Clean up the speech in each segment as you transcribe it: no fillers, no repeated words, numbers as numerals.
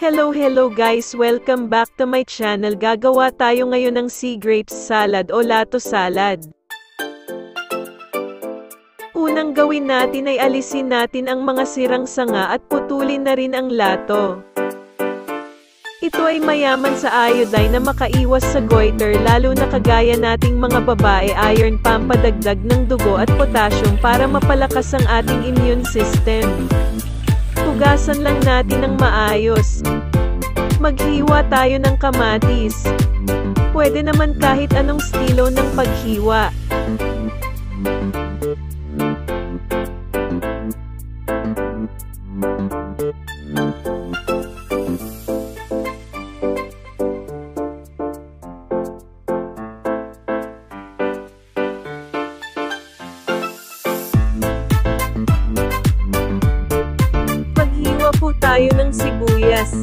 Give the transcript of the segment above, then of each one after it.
Hello guys, welcome back to my channel. Gagawa tayo ngayon ng sea grapes salad o lato salad. Unang gawin natin ay alisin natin ang mga sirang sanga at putulin na rin ang lato. Ito ay mayaman sa iodine na makaiwas sa goiter, lalo na kagaya nating mga babae. Iron pampadagdag ng dugo at potassium para mapalakas ang ating immune system. Hugasan lang natin ng maayos. Maghiwa tayo ng kamatis. Pwede naman kahit anong estilo ng paghiwa. Po tayo ng sibuyas.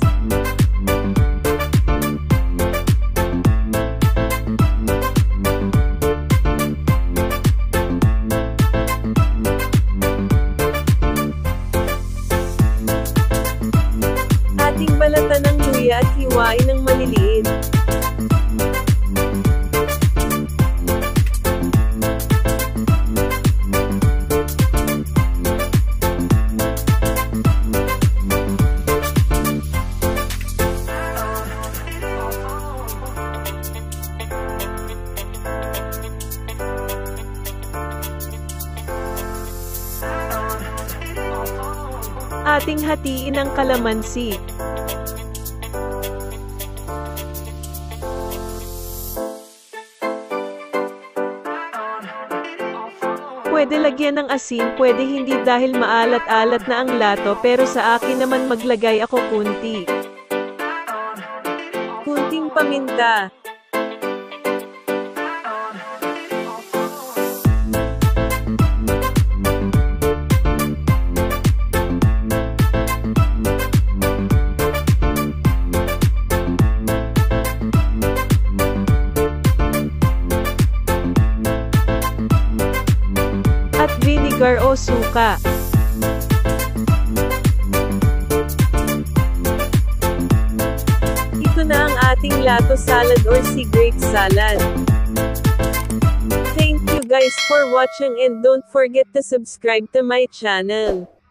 Ating balatan ng luya at hiwain ng maliliit. Ating hatiin ang kalamansi. Pwede lagyan ng asin, pwede hindi dahil maalat-alat na ang lato, pero sa akin naman maglagay ako kunti. Kunting paminta. At vinegar o suka. Ito na ang ating lato salad or sea grape salad. Thank you guys for watching and don't forget to subscribe to my channel.